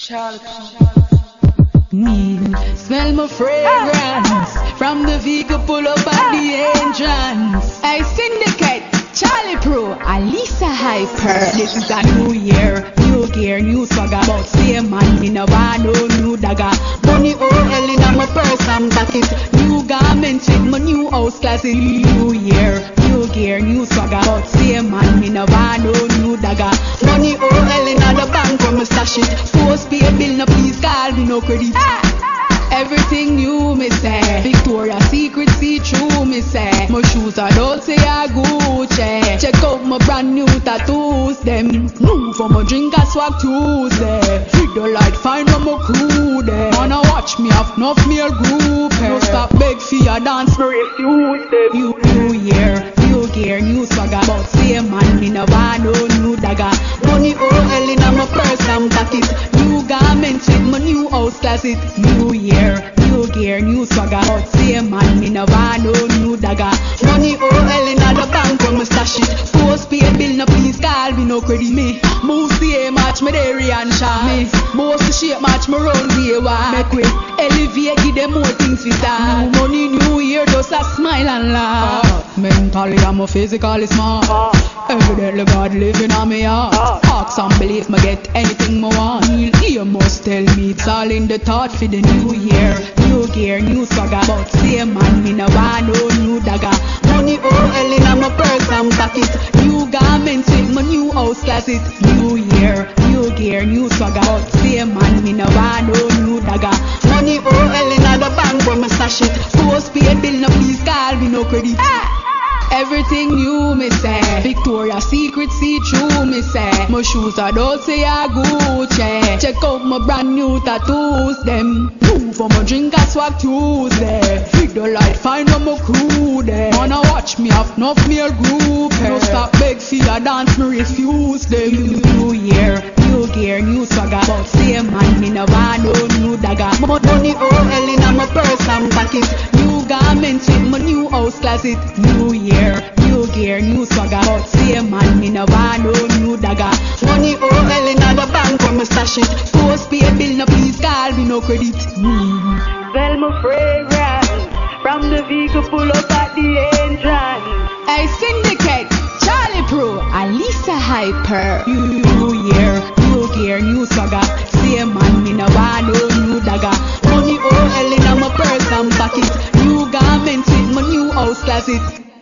Smell my fragrance from the vehicle pull up at the entrance. I syndicate, Charlie Pro, Alisa Hyper. This is a new year, new gear, new swagger. But same man, me no want no new dagger. Money all hell in my purse and pocket. New garments with my new house classic. New year, new gear, new swagger. But same man, me no want no new dagger. Money all hell in the bank when me stash it. Postpaid bill, no please call me no credit. Everything new, me say. Victoria's Secret, see through, me say. My shoes are Dolce or Gucci. Check out my brand new tattoos, them. Move for my drink and swag Tuesday. Hit the light, find on my crew there. Wanna watch me have enough meal group. No stop beg for your dance, me refuse them. New year, new gear, new swagger. But same man, me no want no new dagger. Money all hell in my purse and pocket. New garments with my new house classic. New year, new gear, new swagger. But same man, me no want no new dagger. Money all hell in the bank when me stash it. Postpaid bill, no please call me no credit. Me move CA match me dairy and shot. Me most shape match me run way wide. Make we elevate, give them more things we start. New money, new year, just a smile and laugh. Mentally I'm physically smart. Evidently God living on me heart. Ask and believe me get anything me want. You must tell me it's all in the thought for the new year. New gear, new swagger. But same man, me no want no new dagger. Money all hell in my purse and pocket. New garments with my new house classic. New year, new gear, new swagger. But same man, me no want no new dagger. Money all hell in the bank when me stash it. Postpaid bill, no please call me no credit. Everything new, me say. Victoria's Secret, see through, me say. My shoes are Dolce or Gucci. Check out my brand new tattoos, them. Move for my drink and swag Tuesday. Hit the light, find on my crew there. Wanna watch me have enough meal group. No stop beg for your dance, me refuse them. New year, new gear, new swagger. But same man, me no want no new dagger. Money all hell in my purse and pocket. New garments with my new house classic. New year, new gear, new swagger. But same man, me no want no new dagger. Money all hell in the bank when me stash it. Postpaid bill, no please call me no credit. Smell my fragrance from the vehicle pull up at the entrance. I syndicate, Charlie Pro, Alisa Hyper. New year, new gear, new swagger. Same man, me no want no new dagger. Money all hell in my purse and pocket. New garments with my new house classic.